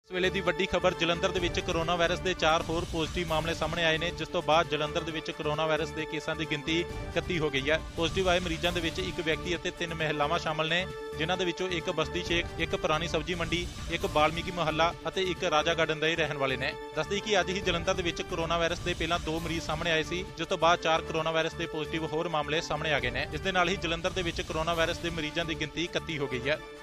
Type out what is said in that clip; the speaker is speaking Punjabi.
ਇਸ ਵੇਲੇ ਦੀ ਵੱਡੀ ਖਬਰ ਜਲੰਧਰ ਦੇ ਵਿੱਚ ਕੋਰੋਨਾ ਵਾਇਰਸ ਦੇ 4 ਹੋਰ ਪੋਜ਼ਿਟਿਵ ਮਾਮਲੇ ਸਾਹਮਣੇ ਆਏ ਨੇ, ਜਿਸ ਤੋਂ ਬਾਅਦ ਜਲੰਧਰ ਦੇ ਵਿੱਚ ਕੋਰੋਨਾ ਵਾਇਰਸ ਦੇ ਕੇਸਾਂ ਦੀ ਗਿਣਤੀ 31 ਹੋ ਗਈ ਹੈ। ਪੋਜ਼ਿਟਿਵ ਆਏ ਮਰੀਜ਼ਾਂ ਦੇ ਵਿੱਚ ਇੱਕ ਵਿਅਕਤੀ ਅਤੇ 3 ਮਹਿਲਾਵਾਂ ਸ਼ਾਮਲ ਨੇ, ਜਿਨ੍ਹਾਂ ਦੇ ਵਿੱਚੋਂ ਇੱਕ ਬਸਤੀ ਸ਼ੇਖ, ਇੱਕ ਪੁਰਾਣੀ ਸਬਜ਼ੀ ਮੰਡੀ, ਇੱਕ ਬਾਲਮੀਕੀ ਮੁਹੱਲਾ ਅਤੇ ਇੱਕ ਰਾਜਾ ਗਾਰਡਨ ਦੇ ਰਹਿਣ ਵਾਲੇ ਨੇ। ਦੱਸਦੀ ਕਿ ਅੱਜ ਹੀ ਜਲੰਧਰ ਦੇ ਵਿੱਚ ਕੋਰੋਨਾ ਵਾਇਰਸ ਦੇ ਪਹਿਲਾਂ 2 ਮਰੀਜ਼ ਸਾਹਮਣੇ ਆਏ ਸੀ, ਜਿਸ ਤੋਂ ਬਾਅਦ 4 ਕੋਰੋਨਾ ਵਾਇਰਸ ਦੇ ਪੋਜ਼ਿਟਿਵ ਹੋਰ ਮਾਮਲੇ ਸਾਹਮਣੇ ਆ ਗਏ ਨੇ। ਇਸ ਦੇ ਨਾਲ ਹੀ ਜਲੰਧਰ ਦੇ ਵਿੱਚ ਕੋਰੋਨਾ ਵਾਇਰਸ ਦੇ ਮਰੀਜ਼ਾਂ ਦੀ ਗਿਣਤੀ 31 ਹੋ ਗਈ ਹੈ।